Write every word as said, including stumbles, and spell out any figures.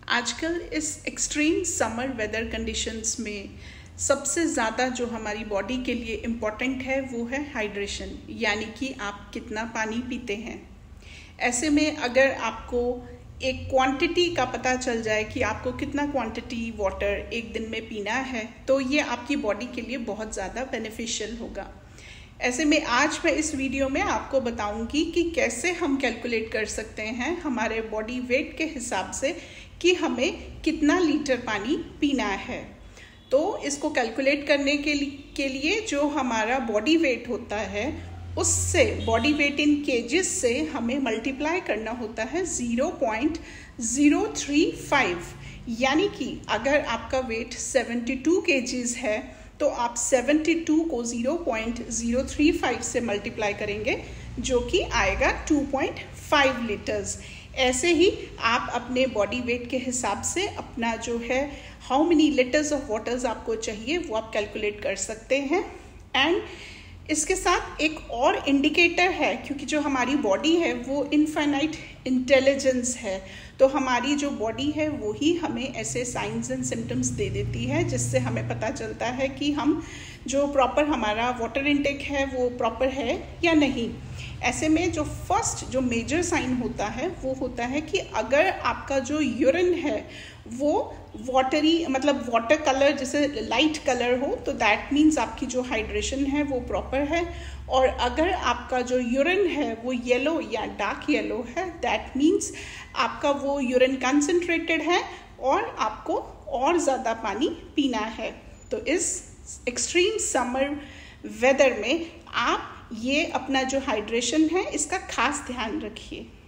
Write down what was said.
आजकल इस extreme summer weather conditions में सबसे ज़्यादा जो हमारी बॉडी के लिए इम्पॉर्टेंट है वो है हाइड्रेशन, यानी कि आप कितना पानी पीते हैं। ऐसे में अगर आपको एक क्वांटिटी का पता चल जाए कि आपको कितना क्वांटिटी वाटर एक दिन में पीना है, तो ये आपकी बॉडी के लिए बहुत ज़्यादा बेनिफिशियल होगा। ऐसे में आज मैं इस वीडियो में आपको बताऊंगी कि कैसे हम कैलकुलेट कर सकते हैं हमारे बॉडी वेट के हिसाब से कि हमें कितना लीटर पानी पीना है। तो इसको कैलकुलेट करने के लिए के लिए जो हमारा बॉडी वेट होता है उससे बॉडी वेट इन केजेस से हमें मल्टीप्लाई करना होता है zero point zero three five, यानी कि अगर आपका वेट सेवेंटी टू केजीज है तो आप सेवेंटी टू को zero point zero three five से मल्टीप्लाई करेंगे, जो कि आएगा टू पॉइंट फाइव लीटर्स। ऐसे ही आप अपने बॉडी वेट के हिसाब से अपना जो है how many litres of waters आपको चाहिए वो आप कैलकुलेट कर सकते हैं। एंड इसके साथ एक और इंडिकेटर है, क्योंकि जो हमारी बॉडी है वो इनफाइनाइट इंटेलिजेंस है, तो हमारी जो बॉडी है वो ही हमें ऐसे साइंस एंड सिम्टम्स दे देती है जिससे हमें पता चलता है कि हम जो प्रॉपर हमारा वाटर इनटेक है वो प्रॉपर है या नहीं। ऐसे में जो फर्स्ट जो मेजर साइन होता है वो होता है कि अगर आपका जो यूरिन है वो वाटरी मतलब वाटर कलर जैसे लाइट कलर हो तो दैट मीन्स आपकी जो हाइड्रेशन है वो प्रॉपर है, और अगर आपका जो यूरिन है वो येलो या डार्क येलो है दैट मीन्स आपका वो यूरिन कंसंट्रेटेड है और आपको और ज़्यादा पानी पीना है। तो इस एक्सट्रीम समर वेदर में आप ये अपना जो हाइड्रेशन है इसका खास ध्यान रखिए।